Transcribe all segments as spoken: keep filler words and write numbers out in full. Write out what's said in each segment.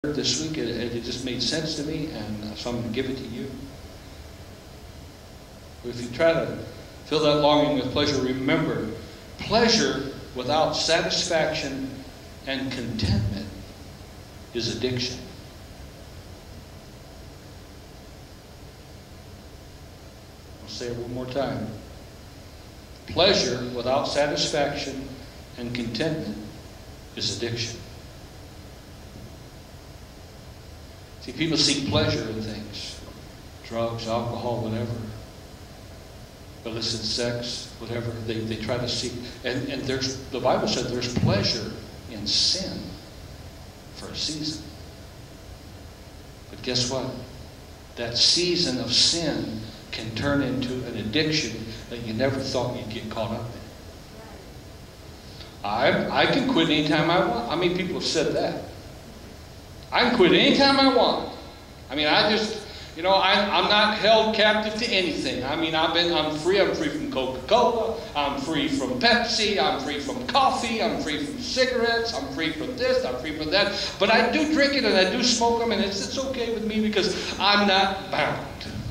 this week, it, it just made sense to me, and so I'm going to give it to you. If you try to fill that longing with pleasure, remember, pleasure without satisfaction and contentment is addiction. I'll say it one more time. Pleasure without satisfaction and contentment is addiction. See, people seek pleasure in things. Drugs, alcohol, whatever. Illicit sex, whatever. They, they try to seek. And, and there's, the Bible said there's pleasure in sin for a season. But guess what? That season of sin can turn into an addiction that you never thought you'd get caught up in. I, I can quit anytime I want. How many people have said that? I can quit anytime I want. I mean, I just, you know, I, I'm not held captive to anything. I mean, I've been, I'm free. I'm free from Coca-Cola. I'm free from Pepsi. I'm free from coffee. I'm free from cigarettes. I'm free from this. I'm free from that. But I do drink it and I do smoke them, and it's, it's okay with me because I'm not bound.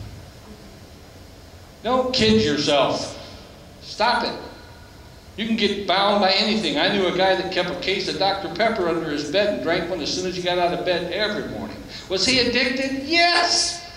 Don't kid yourself. Stop it. You can get bound by anything. I knew a guy that kept a case of Doctor Pepper under his bed and drank one as soon as he got out of bed every morning. Was he addicted? Yes!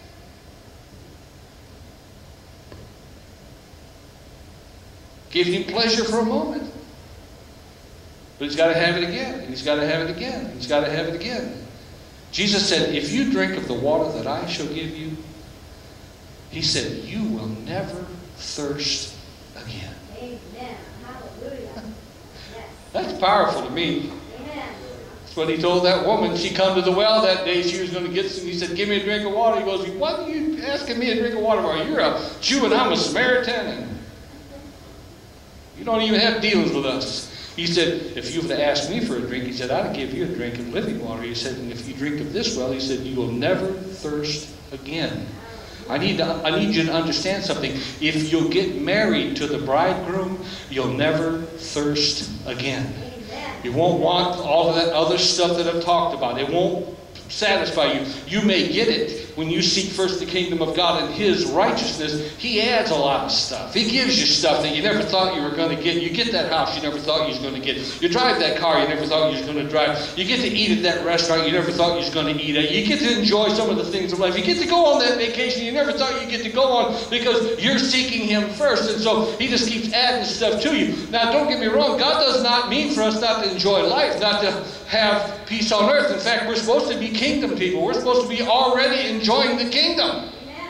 Gave him pleasure for a moment. But he's got to have it again. And he's got to have it again. And he's got to have it again. Jesus said, if you drink of the water that I shall give you, he said, you will never thirst again. Amen. Hallelujah. Yes. That's powerful to me. Amen. That's what he told that woman. She come to the well that day. She was going to get some. He said, give me a drink of water. He goes, what are you asking me a drink of water for? You're a Jew and I'm a Samaritan. And you don't even have dealings with us. He said, if you would have asked me for a drink, he said, I'd give you a drink of living water. He said, and if you drink of this well, he said, you will never thirst again. I need, to, I need you to understand something. If you'll get married to the bridegroom, you'll never thirst again. You won't want all of that other stuff that I've talked about. It won't satisfy you. You may get it when you seek first the kingdom of God and His righteousness. He adds a lot of stuff. He gives you stuff that you never thought you were going to get. You get that house you never thought you was going to get. You drive that car you never thought you was going to drive. You get to eat at that restaurant you never thought you was going to eat at. You get to enjoy some of the things of life. You get to go on that vacation you never thought you'd get to go on because you're seeking Him first. And so He just keeps adding stuff to you. Now, don't get me wrong. God does not mean for us not to enjoy life, not to have peace on earth. In fact, we're supposed to be kingdom people. We're supposed to be already enjoying the kingdom.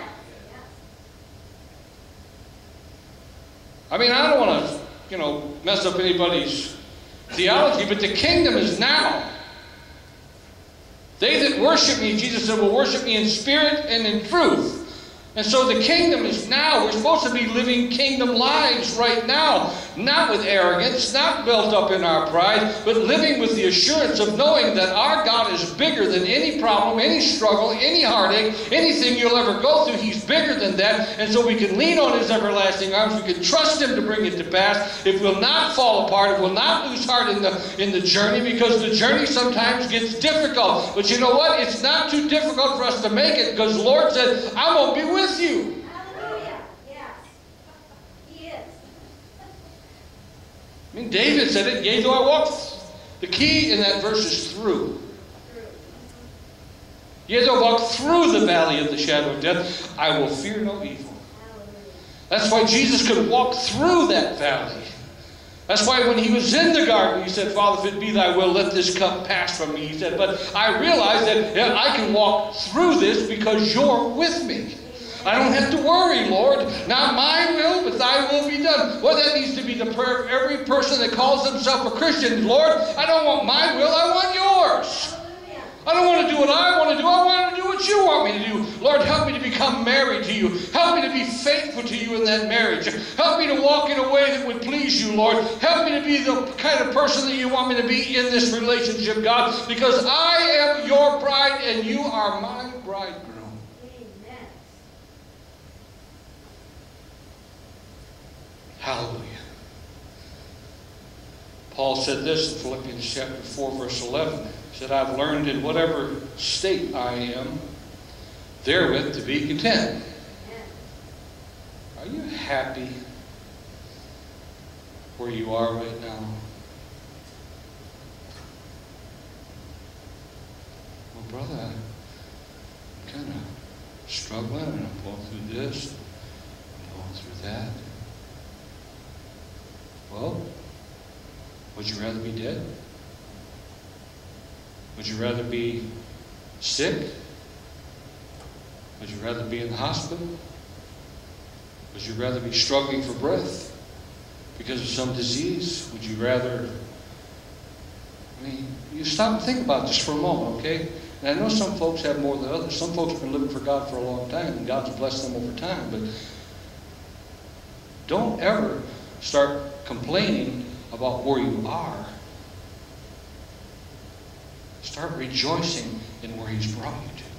I mean, I don't want to, you know, mess up anybody's theology, but the kingdom is now. They that worship me, Jesus said, will worship me in spirit and in truth. And so the kingdom is now. We're supposed to be living kingdom lives right now. Not with arrogance, not built up in our pride, but living with the assurance of knowing that our God is bigger than any problem, any struggle, any heartache, anything you'll ever go through. He's bigger than that. And so we can lean on His everlasting arms. We can trust Him to bring it to pass. It will not fall apart. It will not lose heart in the, in the journey, because the journey sometimes gets difficult. But you know what? It's not too difficult for us to make it, because the Lord said, I'm going to be with you. Hallelujah. Yes. He is. I mean, David said it, yea, though I walk. The key in that verse is through. Yea, though I walk through the valley of the shadow of death, I will fear no evil. That's why Jesus could walk through that valley. That's why when He was in the garden, He said, Father, if it be Thy will, let this cup pass from me. He said, but I realize that yeah, I can walk through this because You're with me. I don't have to worry, Lord. Not my will, but Thy will be done. Well, that needs to be the prayer of every person that calls themselves a Christian. Lord, I don't want my will, I want Yours. I don't want to do what I want to do. I want to do what You want me to do. Lord, help me to become married to You. Help me to be faithful to You in that marriage. Help me to walk in a way that would please You, Lord. Help me to be the kind of person that You want me to be in this relationship, God, because I am Your bride and You are my bridegroom. Hallelujah. Paul said this in Philippians chapter four, verse eleven. He said, I've learned in whatever state I am, therewith to be content. Are you happy where you are right now? Well, brother, I'm kind of struggling, and I'm going through this, I'm going through that. Well, would you rather be dead? Would you rather be sick? Would you rather be in the hospital? Would you rather be struggling for breath because of some disease? Would you rather... I mean, you stop and think about this for a moment, okay? And I know some folks have more than others. Some folks have been living for God for a long time, and God's blessed them over time. But don't ever start complaining about where you are. Start rejoicing in where He's brought you to.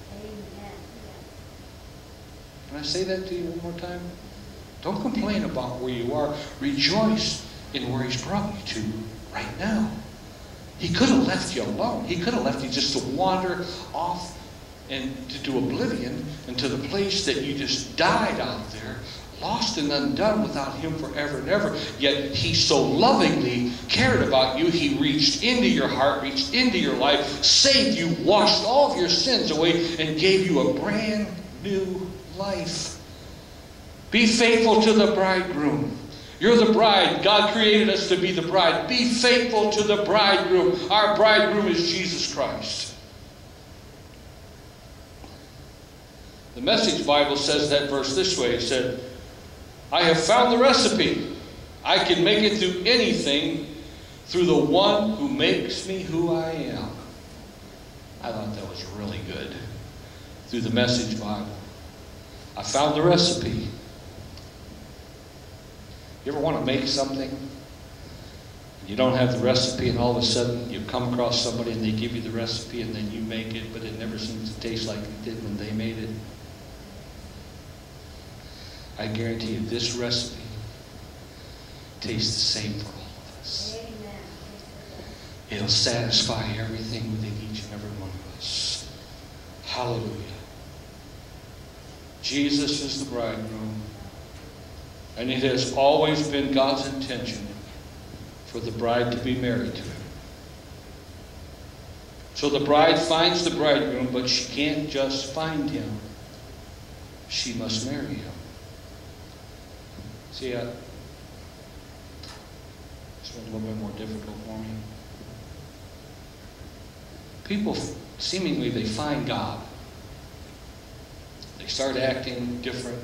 Can I say that to you one more time? Don't complain about where you are. Rejoice in where He's brought you to right now. He could have left you alone. He could have left you just to wander off and to do oblivion and to the place that you just died out there, lost and undone without Him forever and ever. Yet He so lovingly cared about you. He reached into your heart, reached into your life, saved you, washed all of your sins away, and gave you a brand new life. Be faithful to the bridegroom. You're the bride. God created us to be the bride. Be faithful to the bridegroom. Our bridegroom is Jesus Christ. The Message Bible says that verse this way. It said, I have found the recipe. I can make it through anything through the one who makes me who I am. I thought that was really good. Through the Message Bible. I found the recipe. You ever want to make something? You don't have the recipe, and all of a sudden you come across somebody and they give you the recipe, and then you make it, but it never seems to taste like it did when they made it. I guarantee you this recipe tastes the same for all of us. Amen. It'll satisfy everything within each and every one of us. Hallelujah. Jesus is the bridegroom. And it has always been God's intention for the bride to be married to Him. So the bride finds the bridegroom, but she can't just find him. She must marry him. See, uh, this one's a little bit more difficult for me. People, seemingly, they find God. They start acting different.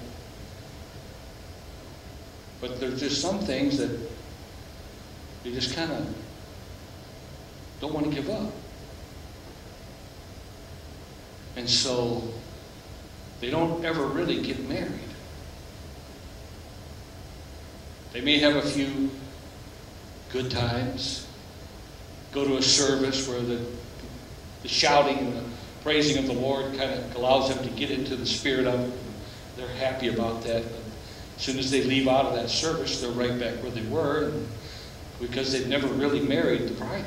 But there's just some things that you just kind of don't want to give up. And so they don't ever really get married. They may have a few good times, go to a service where the, the shouting and the praising of the Lord kind of allows them to get into the spirit of it. They're happy about that. But as soon as they leave out of that service, they're right back where they were, because they've never really married the bridegroom.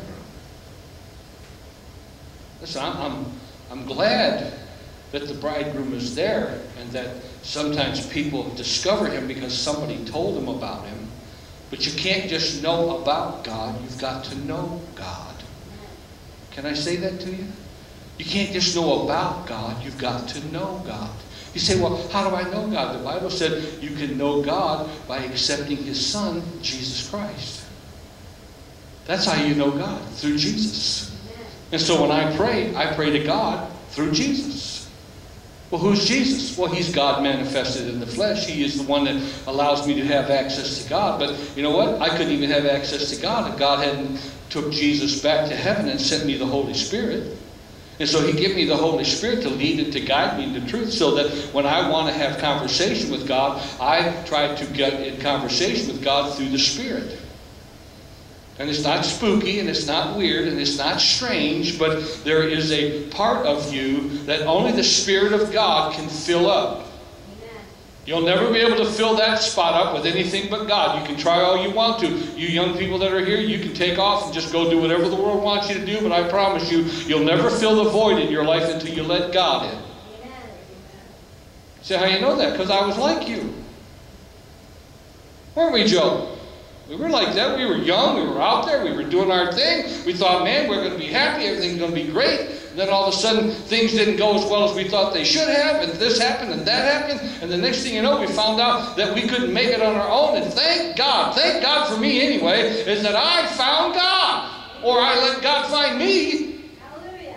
Listen, I'm, I'm, I'm glad that the bridegroom is there, and that sometimes people discover him because somebody told them about him. But you can't just know about God, you've got to know God. Can I say that to you? You can't just know about God, you've got to know God. You say, well, how do I know God? The Bible said you can know God by accepting His Son, Jesus Christ. That's how you know God, through Jesus. And so when I pray, I pray to God through Jesus. Well, who's Jesus? Well, He's God manifested in the flesh. He is the one that allows me to have access to God. But you know what? I couldn't even have access to God if God hadn't took Jesus back to heaven and sent me the Holy Spirit. And so He gave me the Holy Spirit to lead and to guide me into truth, so that when I want to have conversation with God, I try to get in conversation with God through the Spirit. And it's not spooky, and it's not weird, and it's not strange, but there is a part of you that only the Spirit of God can fill up. Amen. You'll never be able to fill that spot up with anything but God. You can try all you want to. You young people that are here, you can take off and just go do whatever the world wants you to do, but I promise you, you'll never fill the void in your life until you let God in. Amen. Say, how you know that? Because I was like you. Weren't we, Joe? We were like that. We were young. We were out there. We were doing our thing. We thought, man, we're going to be happy. Everything's going to be great. And then all of a sudden, things didn't go as well as we thought they should have. And this happened and that happened. And the next thing you know, we found out that we couldn't make it on our own. And thank God, thank God for me anyway, is that I found God. Or I let God find me. Hallelujah.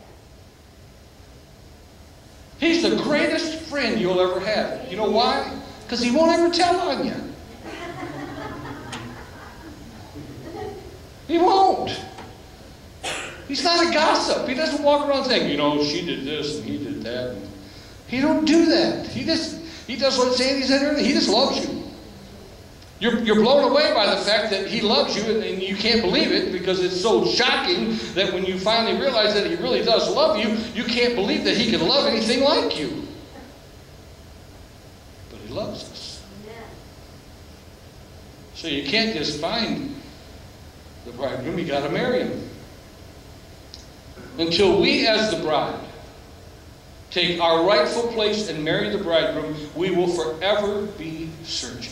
He's the greatest friend you'll ever have. You know why? Because He won't ever tell on you. He won't. He's not a gossip. He doesn't walk around saying, you know, she did this and he did that. And he don't do that. He just he does what Sandy said earlier. He just loves you. You're, you're blown away by the fact that He loves you, and, and you can't believe it because it's so shocking that when you finally realize that He really does love you, you can't believe that He can love anything like you. But He loves us. Amen. So you can't just find the bridegroom, you got to marry him. Until we as the bride take our rightful place and marry the bridegroom, we will forever be searching.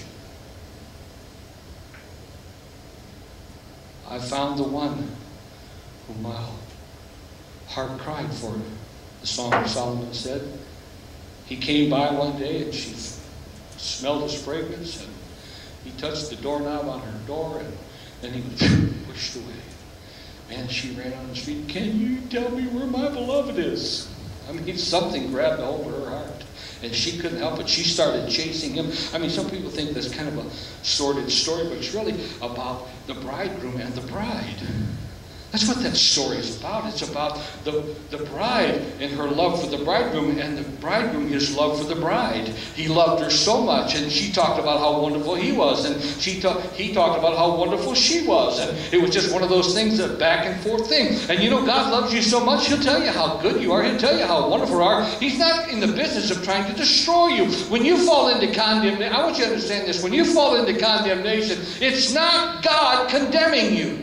I found the one whom my heart cried for, the Song of Solomon said. He came by one day and she smelled his fragrance, and he touched the doorknob on her door, and then he was pushed away. Man, she ran on his feet. Can you tell me where my beloved is? I mean, something grabbed a hold of her heart. And she couldn't help it. She started chasing him. I mean, some people think that's kind of a sordid story, but it's really about the bridegroom and the bride. That's what that story is about. It's about the, the bride and her love for the bridegroom, and the bridegroom, his love for the bride. He loved her so much, and she talked about how wonderful he was, and she ta- he talked about how wonderful she was. And it was just one of those things, a back and forth thing. And you know, God loves you so much, He'll tell you how good you are. He'll tell you how wonderful you are. He's not in the business of trying to destroy you. When you fall into condemnation, I want you to understand this. When you fall into condemnation, it's not God condemning you.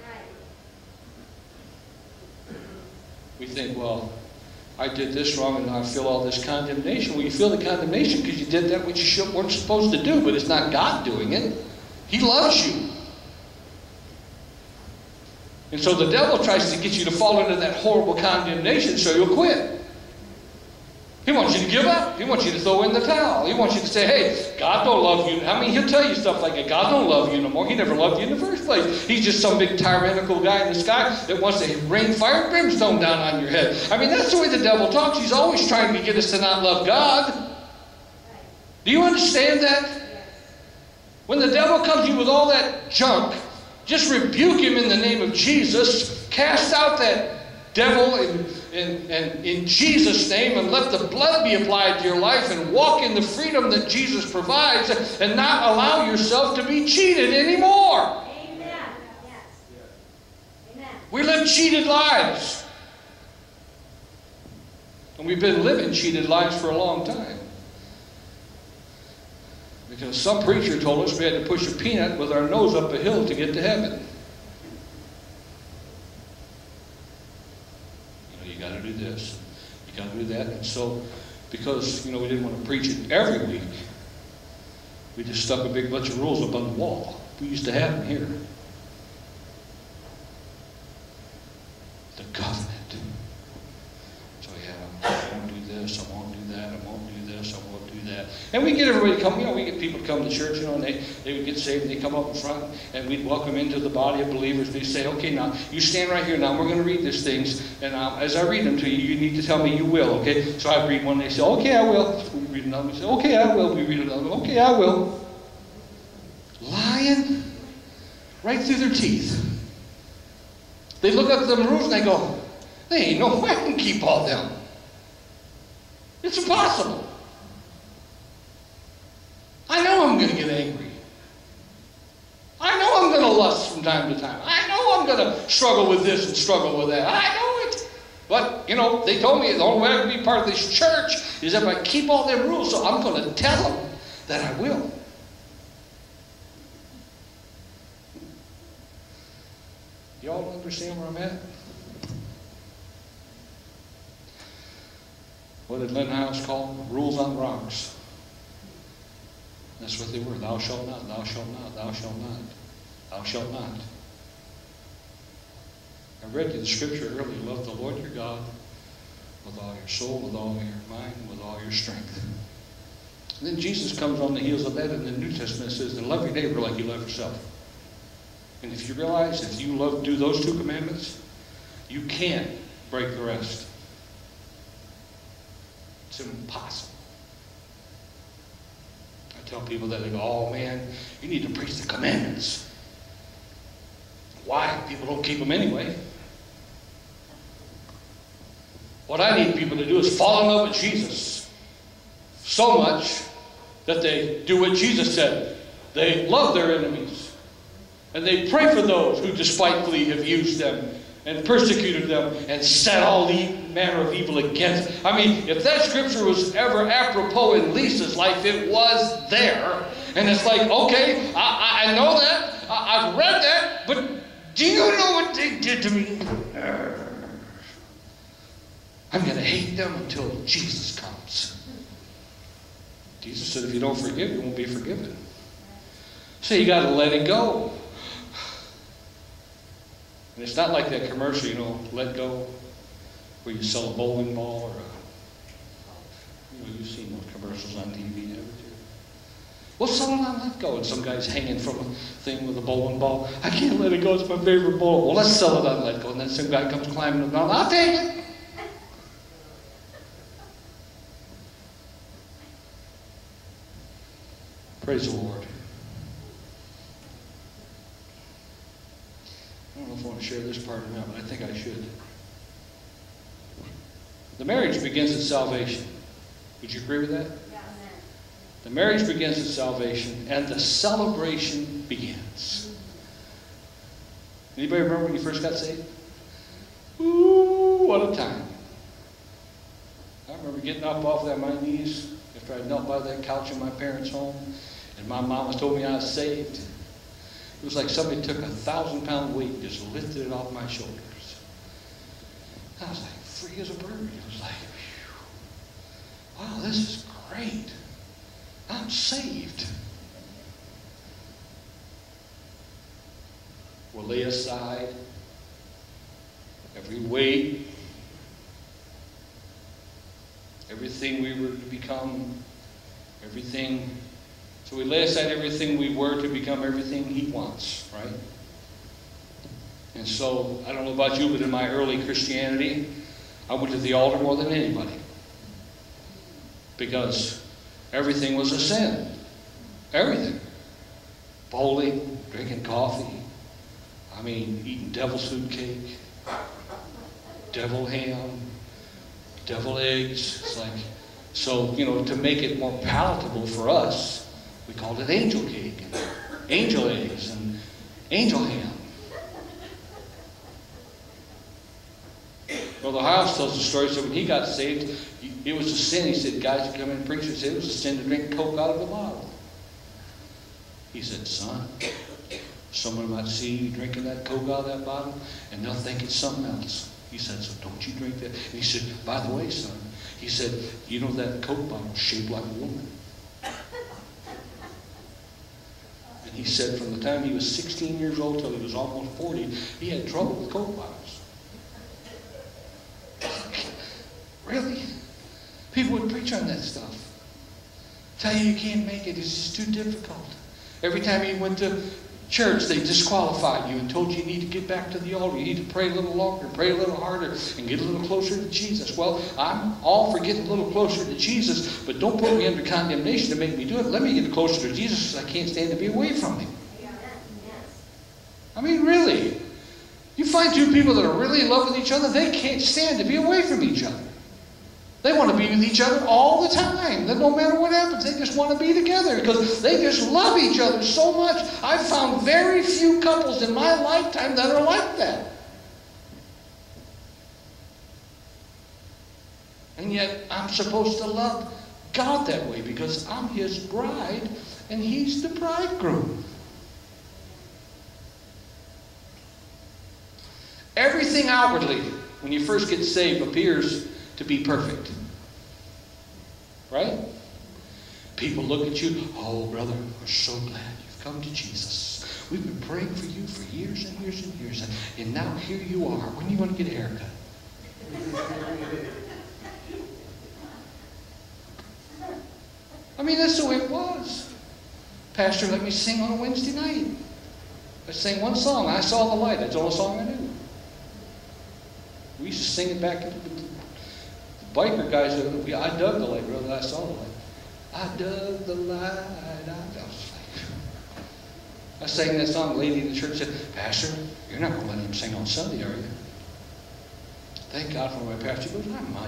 We think, well, I did this wrong and I feel all this condemnation. Well, you feel the condemnation because you did that which you weren't supposed to do, but it's not God doing it. He loves you. And so the devil tries to get you to fall into that horrible condemnation so you'll quit. He wants you to give up. He wants you to throw in the towel. He wants you to say, hey, God don't love you. I mean, he'll tell you stuff like that. God don't love you no more. He never loved you in the first place. He's just some big tyrannical guy in the sky that wants to rain fire and brimstone down on your head. I mean, that's the way the devil talks. He's always trying to get us to not love God. Do you understand that? When the devil comes to you with all that junk, just rebuke him in the name of Jesus. Cast out that devil in, in, in, in Jesus' name, and let the blood be applied to your life, and walk in the freedom that Jesus provides, and not allow yourself to be cheated anymore. Amen. Yes. Amen. We live cheated lives. And we've been living cheated lives for a long time. Because some preacher told us we had to push a peanut with our nose up a hill to get to heaven. You got to do this, you got to do that. And so, because, you know, we didn't want to preach it every week, we just stuck a big bunch of rules up on the wall. We used to have them here. The covenant. So, yeah, I won't do this, I won't do that, I won't do this, I won't do that. And we get everybody to come, you know, we get people to come to church, you know, and they, they would get saved, and they come up in front, and we'd welcome into the body of believers. They say, okay, now, you stand right here now, we're going to read these things, and um, as I read them to you, you need to tell me you will, okay? So I read one, and they say, okay, I will. We read another, we say, okay, I will. We read another, okay, I will. Lying right through their teeth. They look up at them rules, and they go, there ain't no way I can keep all them. It's impossible. I know I'm going to get angry. I know I'm going to lust from time to time. I know I'm going to struggle with this and struggle with that. I know it. But, you know, they told me the only way I can be part of this church is if I keep all them rules, so I'm going to tell them that I will. Y'all understand where I'm at? What did Lynn House call them? Rules on rocks. That's what they were. Thou shalt not, thou shalt not, thou shalt not, thou shalt not. I read you the scripture earlier. Love the Lord your God with all your soul, with all your mind, with all your strength. And then Jesus comes on the heels of that in the New Testament and says, and love your neighbor like you love yourself. And if you realize if you love, do those two commandments, you can't break the rest. It's impossible. I tell people that, they go, oh man, you need to preach the commandments. Why? People don't keep them anyway. What I need people to do is fall in love with Jesus so much that they do what Jesus said. They love their enemies. And they pray for those who despitefully have used them and persecuted them and set all the manner of evil against them. I mean, if that scripture was ever apropos in Lisa's life, it was there. And it's like, okay, I, I know that. I, I've read that. But do you know what they did to me? I'm going to hate them until Jesus comes. Jesus said, if you don't forgive, you won't be forgiven. So you got to let it go. And it's not like that commercial, you know, Let Go, where you sell a bowling ball or a, you know, you've seen those commercials on T V, haven't you? Well, sell it on Let Go. And some guy's hanging from a thing with a bowling ball. I can't let it go. It's my favorite bowling. Well, let's sell it on Let Go. And then some guy comes climbing the mountain. I'll take it. Praise the Lord. I don't know if I want to share this part or not, but I think I should. The marriage begins at salvation. Would you agree with that? Yeah. The marriage begins at salvation, and the celebration begins. Anybody remember when you first got saved? Ooh, what a time. I remember getting up off of my knees after I'd knelt by that couch in my parents' home, and my mama told me I was saved. It was like somebody took a thousand pound weight and just lifted it off my shoulders. I was like free as a bird. It was like, whew, wow, this is great. I'm saved. We'll lay aside every weight, everything we were to become, everything. So we lay aside everything we were to become everything He wants, right? And so, I don't know about you, but in my early Christianity, I went to the altar more than anybody. Because everything was a sin. Everything. Bowling, drinking coffee. I mean, eating devil's food cake. Devil ham. Devil eggs. It's like, so, you know, to make it more palatable for us, we called it angel cake, and angel eggs, and angel ham. Well, the House tells the story, so when he got saved, it was a sin. He said, guys would come in and preach and say it was a sin to drink Coke out of the bottle. He said, son, someone might see you drinking that Coke out of that bottle, and they'll think it's something else. He said, so don't you drink that. And he said, by the way, son, he said, you know that Coke bottle's shaped like a woman. He said from the time he was sixteen years old till he was almost forty, he had trouble with Coke bottles. Really? People would preach on that stuff. Tell you you can't make it, it's just too difficult. Every time you went to church, they disqualified you and told you you need to get back to the altar. You need to pray a little longer, pray a little harder, and get a little closer to Jesus. Well, I'm all for getting a little closer to Jesus, but don't put me under condemnation to make me do it. Let me get closer to Jesus because I can't stand to be away from Him. I mean, really. You find two people that are really in love with each other, they can't stand to be away from each other. They want to be with each other all the time. That no matter what happens, they just want to be together because they just love each other so much. I've found very few couples in my lifetime that are like that. And yet I'm supposed to love God that way because I'm His bride and He's the bridegroom. Everything outwardly, when you first get saved, appears to be perfect. Right? People look at you, oh, brother, we're so glad you've come to Jesus. We've been praying for you for years and years and years, and, and now here you are. When are you going to get a haircut? I mean, that's the way it was. Pastor let me sing on a Wednesday night. I sang one song, I Saw the Light. That's the only song I knew. We used to sing it back. The biker guys, I dug the light, brother. I saw the light. I dug the light. I, I, was like, I sang that song. A lady in the church said, Pastor, you're not going to let him sing on Sunday, are you? Thank God for my pastor. He goes, I might.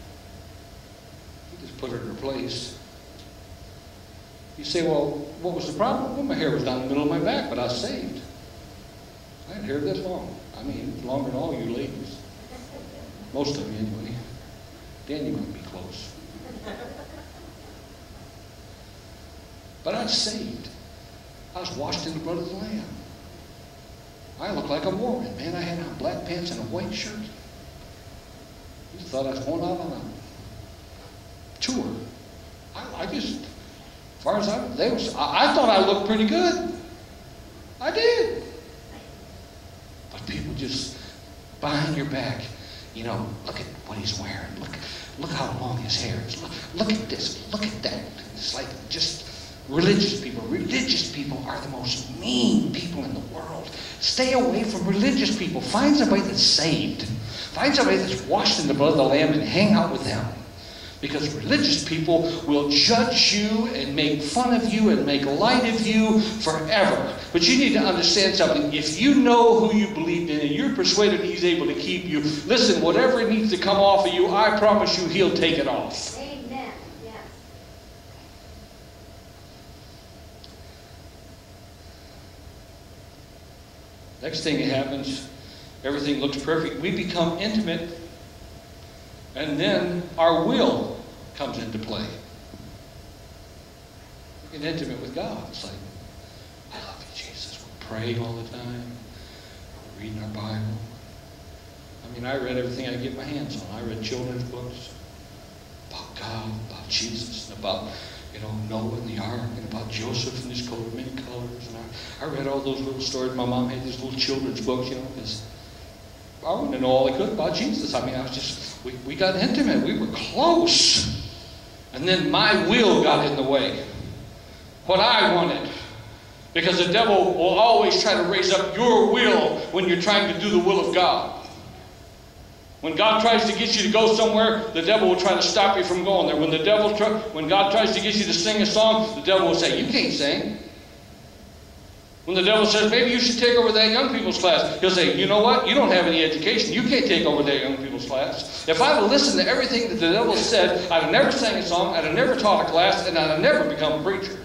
He just put her in her place. You say, well, what was the problem? Well, my hair was down the middle of my back, but I was saved. I had hair this long. I mean, longer than all you ladies. Most of you, anyway. Dan, you might be close. But I was saved. I was washed in the blood of the Lamb. I looked like a Mormon. Man, I had on black pants and a white shirt. You thought I was going out on a tour. I, I just, as far as I, they was, I, I thought I looked pretty good. I did. But people just, behind your back, you know, look at what he's wearing. Look, look how long his hair is. Look, look at this. Look at that. It's like just religious people. Religious people are the most mean people in the world. Stay away from religious people. Find somebody that's saved. Find somebody that's washed in the blood of the Lamb and hang out with them. Because religious people will judge you and make fun of you and make light of you forever. But you need to understand something. If you know who you believed in and you're persuaded He's able to keep you, listen, whatever needs to come off of you, I promise you He'll take it off. Amen. Yes. Next thing that happens, everything looks perfect. We become intimate, and then our will comes into play. We get intimate with God. It's like, I love you, Jesus. We're praying all the time. We're reading our Bible. I mean, I read everything I could get my hands on. I read children's books about God, about Jesus, and about, you know, Noah and the ark, and about Joseph and his coat of many colors. And I, I read all those little stories. My mom had these little children's books, you know, because I wanted to know all I could about Jesus. I mean, I was just, we, we got intimate. We were close. And then my will got in the way. What I wanted. Because the devil will always try to raise up your will when you're trying to do the will of God. When God tries to get you to go somewhere, the devil will try to stop you from going there. When the devil, try, when God tries to get you to sing a song, the devil will say, you can't sing. When the devil says, maybe you should take over that young people's class, he'll say, you know what? You don't have any education. You can't take over that young people's class. If I would listen to everything that the devil said, I'd have never sang a song, I'd have never taught a class, and I'd have never become a preacher.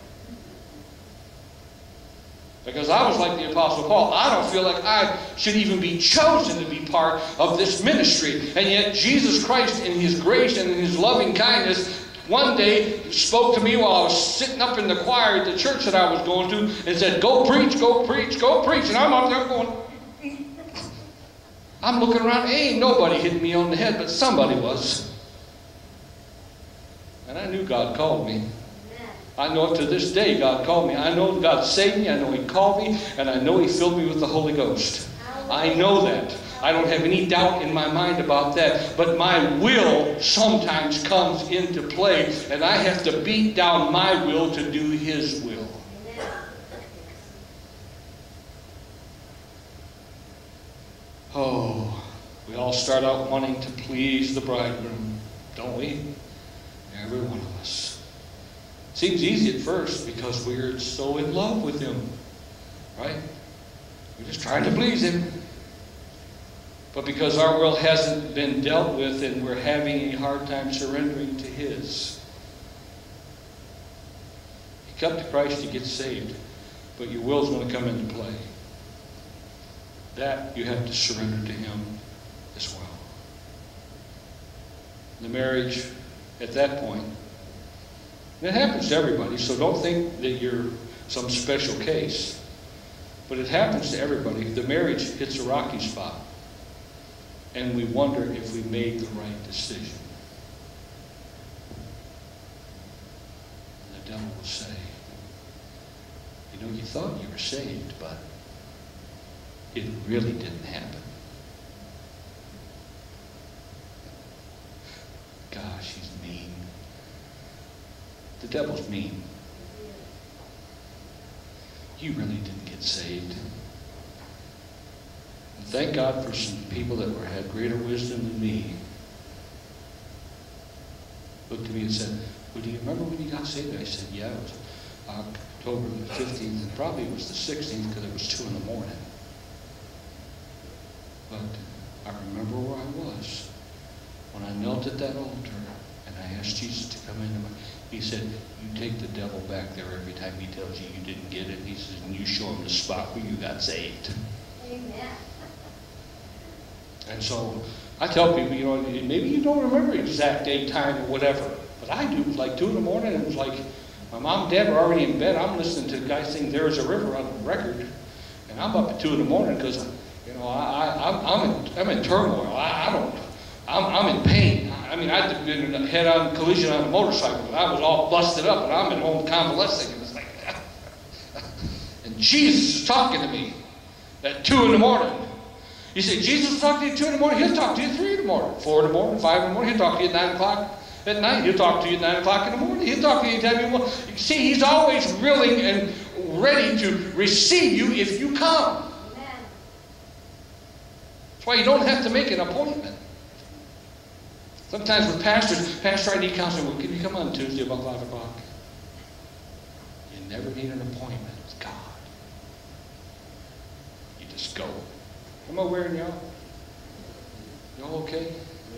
Because I was like the Apostle Paul. I don't feel like I should even be chosen to be part of this ministry. And yet Jesus Christ, in His grace and in His loving kindness, one day spoke to me while I was sitting up in the choir at the church that I was going to and said, go preach, go preach, go preach. And I'm up there going, I'm looking around, ain't nobody hitting me on the head, but somebody was. And I knew God called me. I know to this day God called me. I know God saved me. I know He called me. And I know He filled me with the Holy Ghost. I know that. I don't have any doubt in my mind about that. But my will sometimes comes into play. And I have to beat down my will to do His will. Oh, we all start out wanting to please the bridegroom, don't we? Every one of us. Seems easy at first because we're so in love with Him, right? We're just trying to please Him. But because our will hasn't been dealt with and we're having a hard time surrendering to His. You come to Christ, you get saved, but your will's going to come into play. That you have to surrender to Him as well. the marriage at that point. And it happens to everybody, so don't think that you're some special case. But it happens to everybody. The marriage hits a rocky spot. And we wonder if we made the right decision. And the devil will say, you know, you thought you were saved, but it really didn't happen. Gosh, he's mean. The devil's mean. You really didn't get saved. And thank God for some people that were, had greater wisdom than me. Looked at me and said, well, do you remember when you got saved? I said, yeah, it was October the fifteenth, and probably it was the sixteenth because it was two in the morning. But I remember where I was when I knelt at that altar and I asked Jesus to come into my... He said, you take the devil back there every time he tells you you didn't get it. He says, and you show him the spot where you got saved. Amen. And so I tell people, you know, maybe you don't remember exact date, time, or whatever. But I do. It was like two in the morning, and it was like my mom and dad were already in bed. I'm listening to the guy sing There Is a River on the record. And I'm up at two in the morning because, you know, I, I, I'm, I'm, in, I'm in turmoil. I, I don't, I'm, I'm in pain. I mean, I'd been in a head-on collision on a motorcycle, and I was all busted up, and I'm at home convalescing, and it's like, and Jesus is talking to me at two in the morning. You say, Jesus will talk to you at two in the morning? He'll talk to you at three in the morning, four in the morning, five in the morning. He'll talk to you at nine o'clock at night. He'll talk to you at nine o'clock in the morning. He'll talk to you anytime you want. You see, he's always willing and ready to receive you if you come. Amen. That's why you don't have to make an appointment. Sometimes with pastors, Pastor, I need counseling. Well, can you come on Tuesday about five o'clock? You never need an appointment with God. You just go. Am I wearing y'all? Y'all okay? Yeah.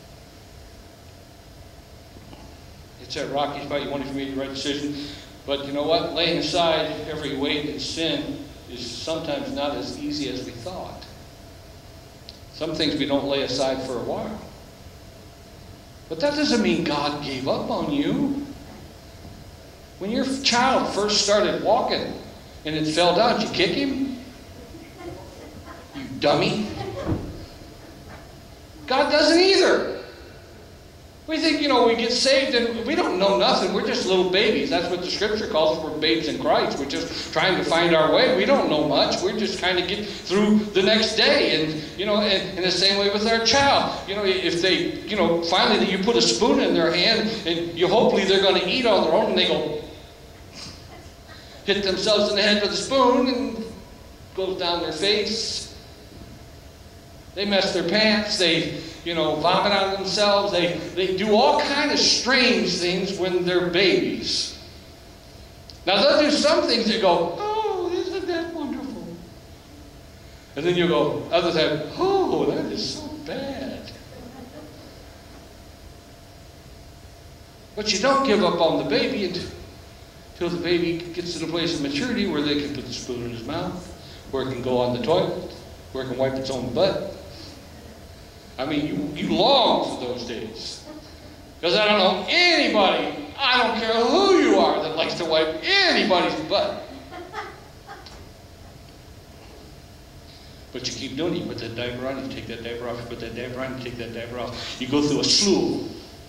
It's that rocky spot. You want to make the right decision. But you know what? Laying aside every weight and sin is sometimes not as easy as we thought. Some things we don't lay aside for a while. But that doesn't mean God gave up on you. When your child first started walking and it fell down, did you kick him? You dummy. God doesn't either. We think, you know, we get saved and we don't know nothing. We're just little babies. That's what the scripture calls us. We're babes in Christ. We're just trying to find our way. We don't know much. We're just kind of get through the next day. And, you know, and in the same way with our child. You know, if they, you know, finally you put a spoon in their hand and you hopefully they're going to eat on their own and they go hit themselves in the head with a spoon and goes down their face. They mess their pants. They... you know, vomit on themselves. They, they do all kind of strange things when they're babies. Now, they'll do some things that go, oh, isn't that wonderful? And then you go, other times, oh, that is so bad. But you don't give up on the baby until the baby gets to the place of maturity where they can put the spoon in his mouth, where it can go on the toilet, where it can wipe its own butt. I mean, you, you long for those days. Because I don't know anybody, I don't care who you are, that likes to wipe anybody's butt. But you keep doing it. You put that diaper on, you take that diaper off, you put that diaper on, you take that diaper off. You go through a slew.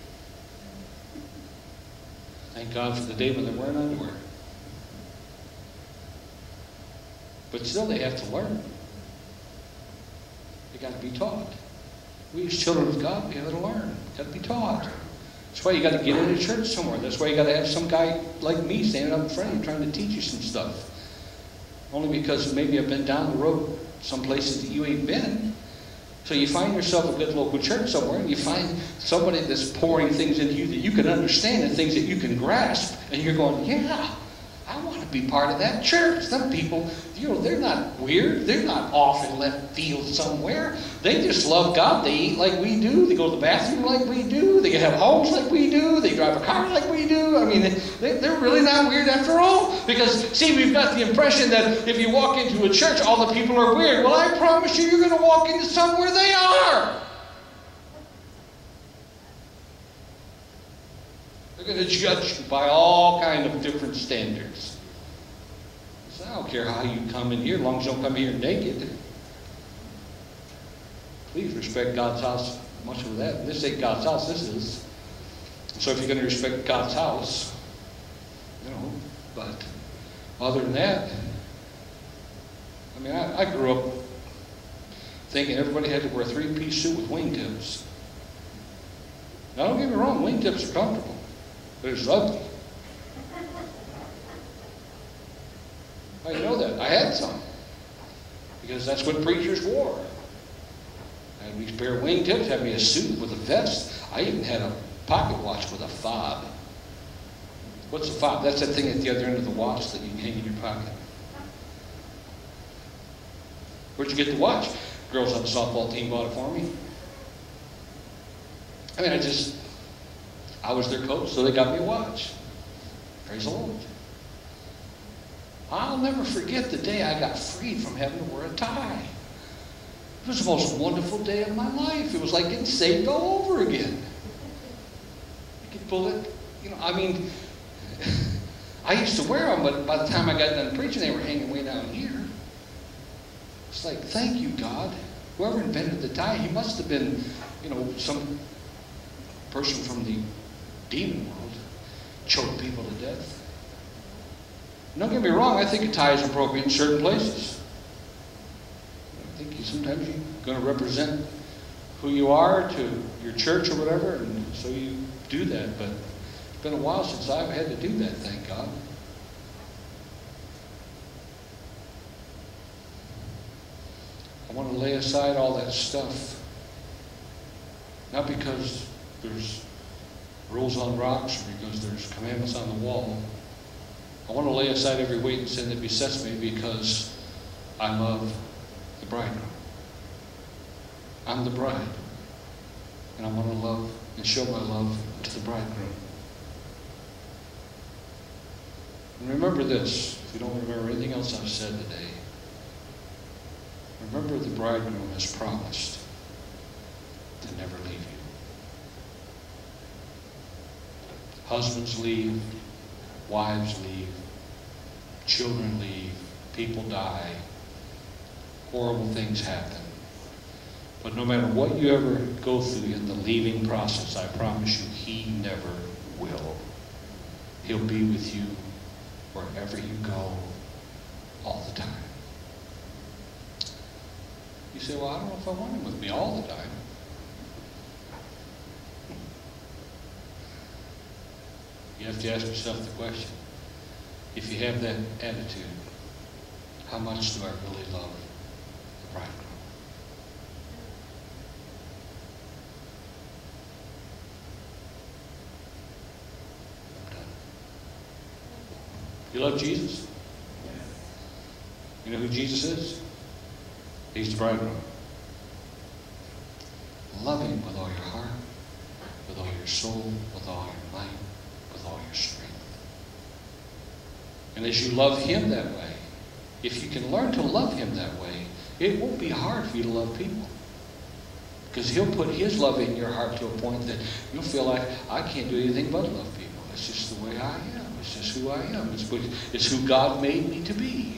Thank God for the day when they're wearing underwear. But still, they have to learn. They got to be taught. We as children of God, we have to learn. Got to be taught. That's why you got to get into church somewhere. That's why you got to have some guy like me standing up in front of you trying to teach you some stuff. Only because maybe I've been down the road some places that you ain't been. So you find yourself a good local church somewhere, and you find somebody that's pouring things into you that you can understand and things that you can grasp, and you're going, yeah, I want to be part of that church. Some people, you know, they're not weird. They're not off in left field somewhere. They just love God. They eat like we do. They go to the bathroom like we do. They have homes like we do. They drive a car like we do. I mean, they, they're really not weird after all. Because, see, we've got the impression that if you walk into a church, all the people are weird. Well, I promise you, you're going to walk into somewhere they are. They're going to judge you by all kind of different standards. So I don't care how you come in here, as long as you don't come here naked. Please respect God's house. Much of that. This ain't God's house, this is. So if you're going to respect God's house, you know, but other than that, I mean, I, I grew up thinking everybody had to wear a three-piece suit with wingtips. Now, don't get me wrong, wingtips are comfortable, but it's ugly. I know that. I had some, because that's what preachers wore. I had these pair of wingtips, had me a suit with a vest. I even had a pocket watch with a fob. What's a fob? That's that thing at the other end of the watch that you can hang in your pocket. Where'd you get the watch? Girls on the softball team bought it for me. I mean, I just, I was their coach, so they got me a watch. Praise the Lord. I'll never forget the day I got freed from having to wear a tie. It was the most wonderful day of my life. It was like getting saved all over again. You could pull it, you know, I mean, I used to wear them, but by the time I got done preaching, they were hanging way down here. It's like, thank you, God. Whoever invented the tie, he must have been, you know, some person from the demon world, choked people to death. Don't get me wrong, I think a tie is appropriate in certain places. I think you, sometimes you're going to represent who you are to your church or whatever, and so you do that, but it's been a while since I've had to do that, thank God. I want to lay aside all that stuff. Not because there's rules on rocks or because there's commandments on the wall. I want to lay aside every weight and sin that besets me because I love the bridegroom. I'm the bride. And I want to love and show my love to the bridegroom. And remember this, if you don't remember anything else I've said today. Remember, the bridegroom has promised to never leave you. Husbands leave, wives leave, children leave, people die, horrible things happen. But no matter what you ever go through in the leaving process, I promise you, he never will. He'll be with you wherever you go, all the time. You say, well, I don't know if I want him with me all the time. You have to ask yourself the question, if you have that attitude, how much do I really love the bridegroom? I'm done. You love Jesus? You know who Jesus is? He's the bridegroom. Love him with all your heart, with all your soul, with all your might, with all your strength. And as you love him that way, if you can learn to love him that way, it won't be hard for you to love people. Because he'll put his love in your heart to a point that you'll feel like, I can't do anything but love people. It's just the way I am. It's just who I am. It's, it's who God made me to be.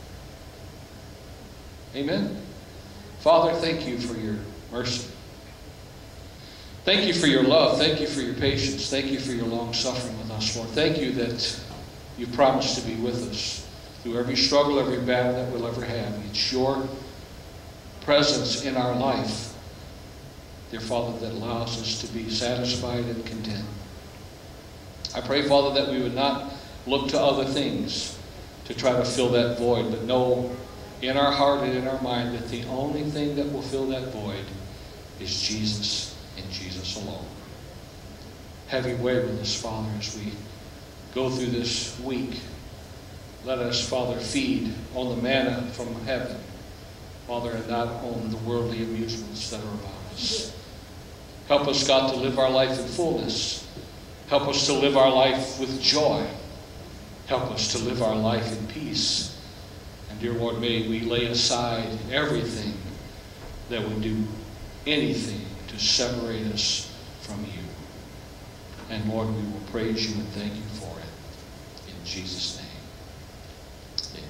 Amen? Father, thank you for your mercy. Thank you for your love. Thank you for your patience. Thank you for your long suffering with us, Lord. Thank you that you promised to be with us through every struggle, every battle that we'll ever have. It's your presence in our life, dear Father, that allows us to be satisfied and content. I pray, Father, that we would not look to other things to try to fill that void, but know in our heart and in our mind that the only thing that will fill that void is Jesus and Jesus alone. Have your way with us, Father, as we go through this week. Let us, Father, feed on the manna from heaven, Father, and not on the worldly amusements that are around us. Help us, God, to live our life in fullness. Help us to live our life with joy. Help us to live our life in peace. And dear Lord, may we lay aside everything that would do anything to separate us from you. And Lord, we will praise you and thank you for it. In Jesus' name. Amen.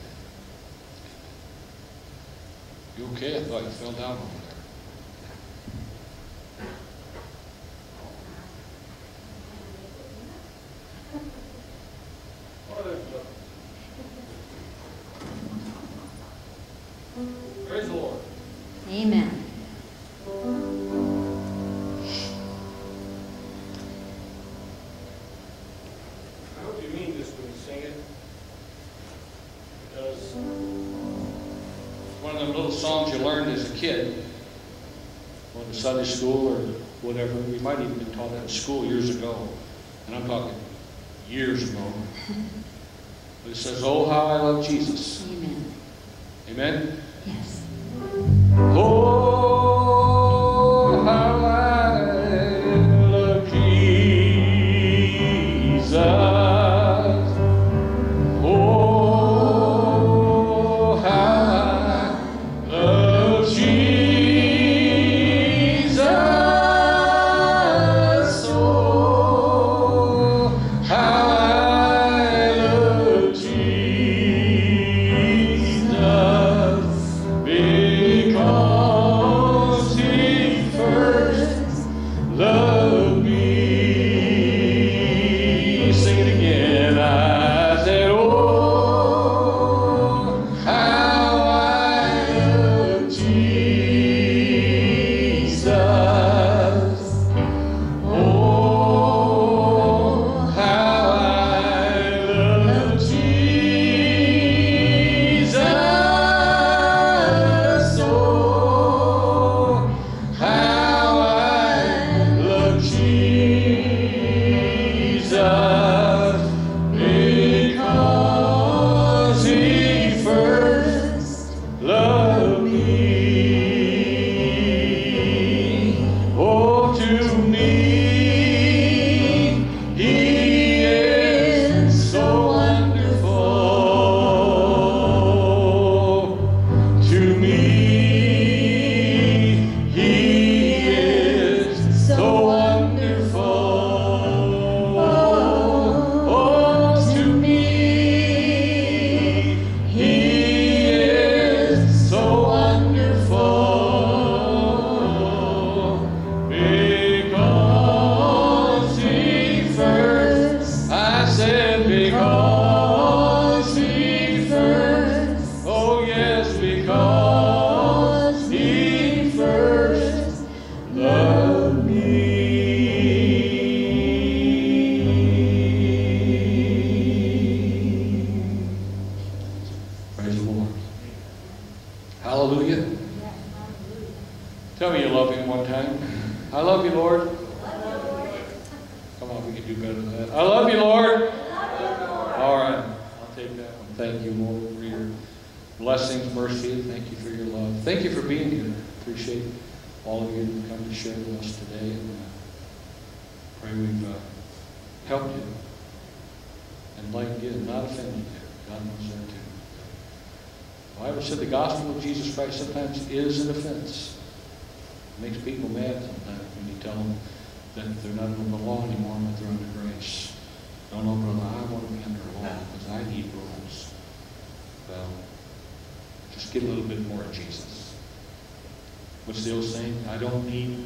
Amen. You okay? I thought you fell down over there. Praise the Lord. Amen. I hope you mean this when you sing it, because it's one of them little songs you learned as a kid, going to Sunday school or whatever. We might even been taught that in school years ago, and I'm talking years ago. But it says, "Oh, how I love Jesus." Amen. Amen? Yes. Oh, how I love Jesus. Oh, how I love Jesus. Oh, how I love Jesus. Because he first loved me. Sing it again. I said, oh, how I love Jesus. Oh, how I love Jesus. Oh, how I love Jesus, because he first loved me. Oh, to me he is so wonderful. To me he is so wonderful. Oh, to me he is so wonderful. Because he first, I said, because he first, oh yes, because he first loved me. Praise the Lord. Hallelujah. Tell me you love him one time. I love you, Lord. Come on, we can do better than that. I love you, Lord. All right, I'll take that one. Thank you, Lord, for your blessings, mercy. Thank you for your love. Thank you for being here. Appreciate all of you who come to share with us today. And uh, pray we've uh, helped you, enlightened you, and not offended you. God knows that too. The Bible said the gospel of Jesus Christ sometimes is an offense. It makes people mad sometimes when you tell them that they're not under the law anymore, but they're under grace. Don't know, brother, I want to be under law because I need rules. Well, just get a little bit more of Jesus. What's the old saying? I don't need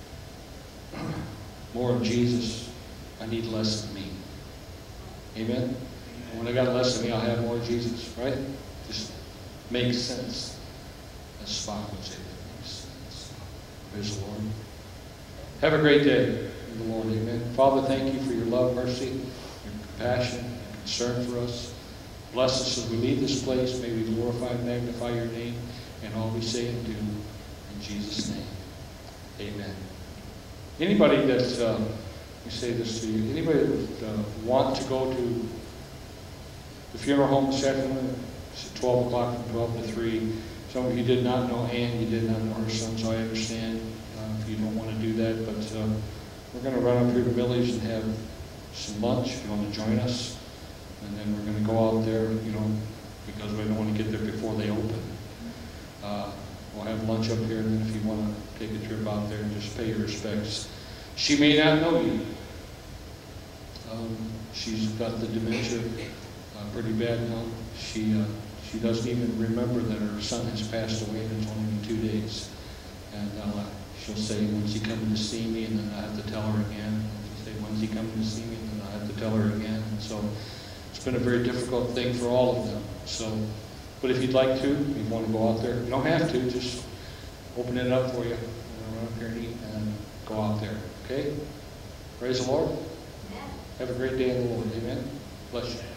more of Jesus. I need less of me. Amen? And when I got less of me, I'll have more of Jesus, right? Just makes sense. As Spock would say, that makes sense. Praise the Lord. Have a great day in the Lord. Amen. Father, thank you for your love, mercy, your compassion, and concern for us. Bless us as we leave this place. May we glorify and magnify your name and all we say and do. In Jesus' name. Amen. Anybody that, uh, me say this to you, anybody that uh, want to go to the funeral home this afternoon, it's at twelve o'clock from twelve to three. Some of you did not know Ann, you did not know her son, so I understand uh, if you don't want to do that. But uh, we're going to run up here to Millie's and have some lunch if you want to join us. And then we're going to go out there, you know, because we don't want to get there before they open. Uh, we'll have lunch up here, and then if you want to take a trip out there and just pay your respects. She may not know you, Um, she's got the dementia uh, pretty bad now. She uh, she doesn't even remember that her son has passed away, and it's only been two days. And uh, she'll say, "When's he coming to see me?" And then I have to tell her again. And she'll say, "When's he coming to see me?" And then I have to tell her again. And so it's been a very difficult thing for all of them. So, but if you'd like to, if you want to go out there, you don't have to. Just open it up for you. Run up here and eat and go out there. Okay? Praise the Lord. Amen. Have a great day in the Lord. Amen. Bless you.